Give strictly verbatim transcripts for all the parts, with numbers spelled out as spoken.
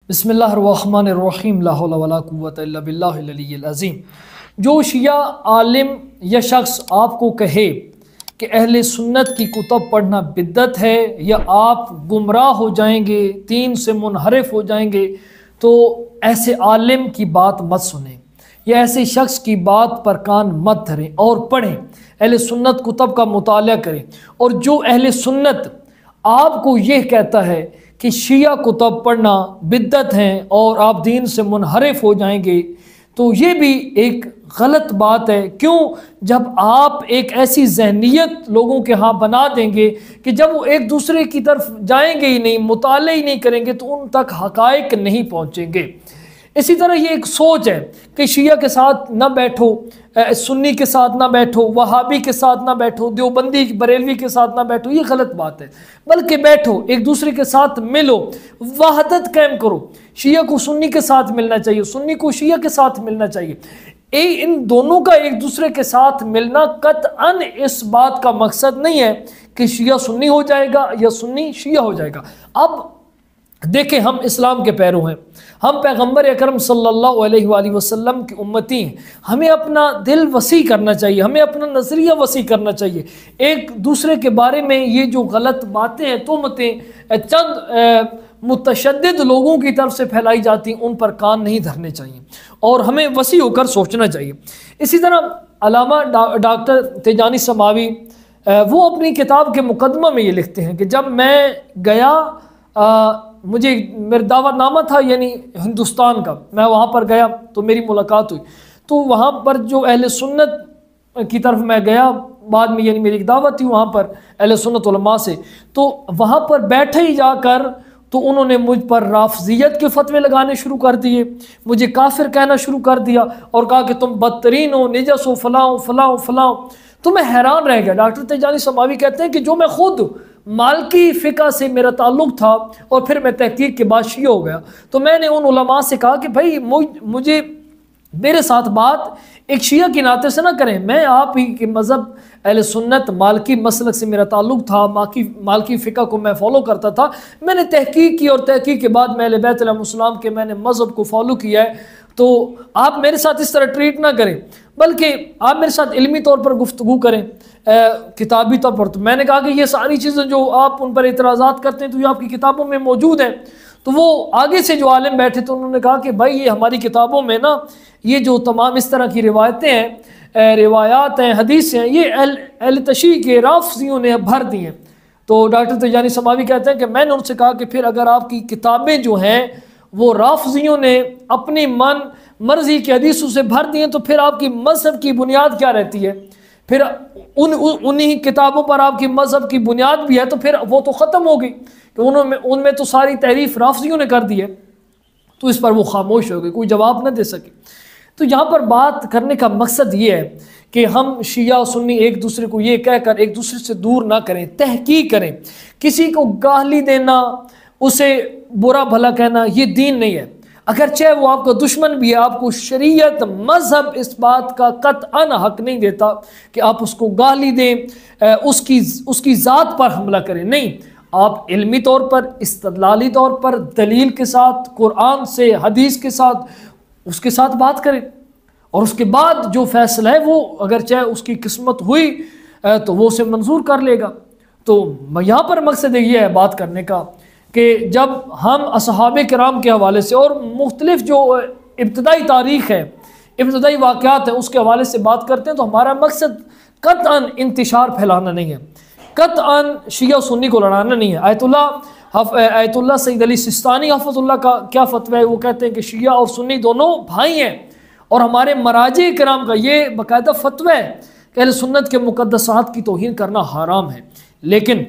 بسم اللہ الرحمن الرحیم لا حول ولا قوت الا باللہ العلی العظیم۔ جو شیعہ عالم یا شخص آپ کو کہے کہ اہل سنت کی کتب پڑھنا بدعت ہے یا آپ گمراہ ہو جائیں گے، دین سے منحرف ہو جائیں گے، تو ایسے عالم کی بات مت سنیں یا ایسے شخص کی بات پر کان مت دھریں اور پڑھیں، اہل سنت کتب کا مطالعہ کریں۔ اور جو اہل سنت آپ کو یہ کہتا ہے کہ شیعہ کتب پڑھنا بدعت ہیں اور آپ دین سے منحرف ہو جائیں گے، تو یہ بھی ایک غلط بات ہے۔ کیوں؟ جب آپ ایک ایسی ذہنیت لوگوں کے ہاں بنا دیں گے کہ جب وہ ایک دوسرے کی طرف جائیں گے ہی نہیں، مطالعہ ہی نہیں کریں گے، تو ان تک حقائق نہیں پہنچیں گے۔ اسی طرح یہ ایک سوچ ہے کہ شیعہ کے ساتھ نہ بیٹھو، سنی کے ساتھ نہ بیٹھو، وہابی کے ساتھ نہ بیٹھو، دیوبندی بریلوی کے ساتھ نہ بیٹھو، یہ غلط بات ہے۔ بلکہ بیٹھو، ایک دوسرے کے ساتھ ملو، وحدت قائم کرو۔ شیعہ کو سنی کے ساتھ ملنا چاہیے، سنی کو شیعہ کے ساتھ ملنا چاہیے۔ ان دونوں کا ایک دوسرے کے ساتھ ملنا قطعاً اس بات کا مقصد نہیں ہے کہ شیعہ سنی ہو جائے گا یا سنی شیعہ ہو جائے گا۔ اب دیکھیں، ہم اسلام کے پیرو ہیں، ہم پیغمبر اکرم صلی اللہ علیہ وآلہ وسلم کی امتی ہیں۔ ہمیں اپنا دل وسیع کرنا چاہیے، ہمیں اپنا نظریہ وسیع کرنا چاہیے۔ ایک دوسرے کے بارے میں یہ جو غلط باتیں ہیں، تہمتیں چند متشدد لوگوں کی طرف سے پھیلائی جاتی ہیں، ان پر کان نہیں دھرنے چاہیے اور ہمیں وسیع ہو کر سوچنا چاہیے۔ اسی طرح علامہ ڈاکٹر تیجانی سماوی وہ اپنی کتاب کے مقدمہ میں یہ لکھتے ہیں کہ جب میں گیا، آ, مجھے میرا دعوت نامہ تھا یعنی ہندوستان کا، میں وہاں پر گیا تو میری ملاقات ہوئی، تو وہاں پر جو اہل سنت کی طرف میں گیا، بعد میں یعنی میری ایک دعوت تھی وہاں پر اہل سنت علماء سے، تو وہاں پر بیٹھے ہی جا کر تو انہوں نے مجھ پر رافضیت کے فتوے لگانے شروع کر دیے، مجھے کافر کہنا شروع کر دیا اور کہا کہ تم بدترین ہو، نجس ہو، فلاں ہو فلاں ہو فلاں ہو۔ تو میں حیران رہ گیا۔ ڈاکٹر تیجانی سماوی کہتے ہیں کہ جو میں خود مالکی فقہ سے میرا تعلق تھا اور پھر میں تحقیق کے بعد شیعہ ہو گیا، تو میں نے ان علماء سے کہا کہ بھائی مجھے میرے ساتھ بات ایک شیعہ کی ناطے سے نہ کریں، میں آپ ہی کے مذہب اہل سنت مالکی مسلک سے میرا تعلق تھا، مالکی مالکی فقہ کو میں فالو کرتا تھا، میں نے تحقیق کی اور تحقیق کے بعد میں اہل بیت علیہ السلام کے میں نے مذہب کو فالو کیا ہے، تو آپ میرے ساتھ اس طرح ٹریٹ نہ کریں، بلکہ آپ میرے ساتھ علمی طور پر گفتگو کریں، کتابی طور پر۔ تو میں نے کہا کہ یہ ساری چیزیں جو آپ ان پر اعتراضات کرتے ہیں تو یہ آپ کی کتابوں میں موجود ہیں۔ تو وہ آگے سے جو عالم بیٹھے تو انہوں نے کہا کہ بھائی یہ ہماری کتابوں میں نا یہ جو تمام اس طرح کی روایتیں ہیں، روایات ہیں، حدیث ہیں، یہ اہل تشیع کے رافضیوں نے بھر دی ہیں۔ تو ڈاکٹر تیجانی سماوی کہتے ہیں کہ میں نے ان سے کہا کہ پھر اگر آپ کی کتابیں جو ہیں وہ رافضیوں نے اپنی من مرضی کی حدیثوں سے بھر دی ہیں، تو پھر آپ کی مذہب کی بنیاد کیا رہتی ہے؟ پھر ان انہی کتابوں پر آپ کی مذہب کی بنیاد بھی ہے، تو پھر وہ تو ختم ہو گئی کہ انہوں میں ان میں تو ساری تعریف رافضیوں نے کر دی ہے۔ تو اس پر وہ خاموش ہو گئے، کوئی جواب نہ دے سکے۔ تو یہاں پر بات کرنے کا مقصد یہ ہے کہ ہم شیعہ سنی ایک دوسرے کو یہ کہہ کر ایک دوسرے سے دور نہ کریں، تحقیق کریں۔ کسی کو گالی دینا، اسے برا بھلا کہنا، یہ دین نہیں ہے۔ اگرچہ وہ آپ کا دشمن بھی ہے، آپ کو شریعت مذہب اس بات کا قطعاً حق نہیں دیتا کہ آپ اس کو گالی دیں، اس کی اس کی ذات پر حملہ کریں، نہیں۔ آپ علمی طور پر، استدلالی طور پر، دلیل کے ساتھ، قرآن سے، حدیث کے ساتھ اس کے ساتھ بات کریں، اور اس کے بعد جو فیصلہ ہے وہ اگرچہ اس کی قسمت ہوئی تو وہ اسے منظور کر لے گا۔ تو یہاں پر مقصد یہ ہے بات کرنے کا کہ جب ہم اصحاب کرام کے حوالے سے اور مختلف جو ابتدائی تاریخ ہے، ابتدائی واقعات ہیں، اس کے حوالے سے بات کرتے ہیں، تو ہمارا مقصد قطعاً انتشار پھیلانا نہیں ہے، قطعاً شیعہ سنی کو لڑانا نہیں ہے۔ آیت اللہ آیت اللہ سید علی سستانی حفظ اللہ کا کیا فتویٰ ہے؟ وہ کہتے ہیں کہ شیعہ اور سنی دونوں بھائی ہیں، اور ہمارے مراجع کرام کا یہ باقاعدہ فتویٰ ہے کہ اہل سنت کے مقدسات کی توہین کرنا حرام ہے۔ لیکن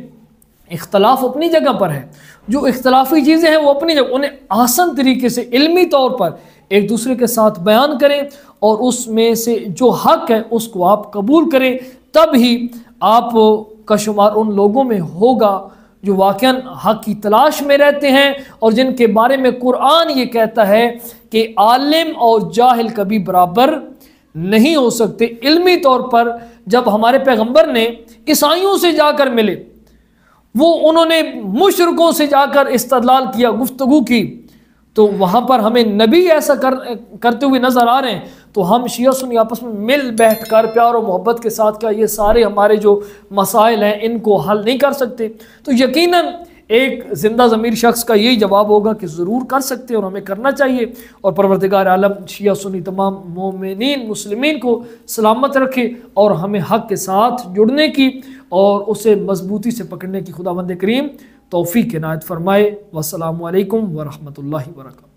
اختلاف اپنی جگہ پر ہے، جو اختلافی چیزیں ہیں وہ اپنی جگہ، انہیں آسان طریقے سے علمی طور پر ایک دوسرے کے ساتھ بیان کریں، اور اس میں سے جو حق ہے اس کو آپ قبول کریں، تب ہی آپ کا شمار ان لوگوں میں ہوگا جو واقعاً حق کی تلاش میں رہتے ہیں، اور جن کے بارے میں قرآن یہ کہتا ہے کہ عالم اور جاہل کبھی برابر نہیں ہو سکتے۔ علمی طور پر جب ہمارے پیغمبر نے عیسائیوں سے جا کر ملے، وہ انہوں نے مشرکوں سے جا کر استدلال کیا، گفتگو کی، تو وہاں پر ہمیں نبی ایسا کر کرتے ہوئے نظر آ رہے ہیں، تو ہم شیعہ سنی آپس میں مل بیٹھ کر پیار و محبت کے ساتھ کیا یہ سارے ہمارے جو مسائل ہیں ان کو حل نہیں کر سکتے؟ تو یقیناً ایک زندہ ضمیر شخص کا یہی جواب ہوگا کہ ضرور کر سکتے اور ہمیں کرنا چاہیے، اور پروردگار عالم شیعہ سنی تمام مومنین مسلمین کو سلامت رکھے اور ہمیں حق کے ساتھ جڑنے کی اور اسے مضبوطی سے پکڑنے کی خداوند کریم توفیق عنایت فرمائے۔ والسلام علیکم ورحمۃ اللہ وبرکاتہ۔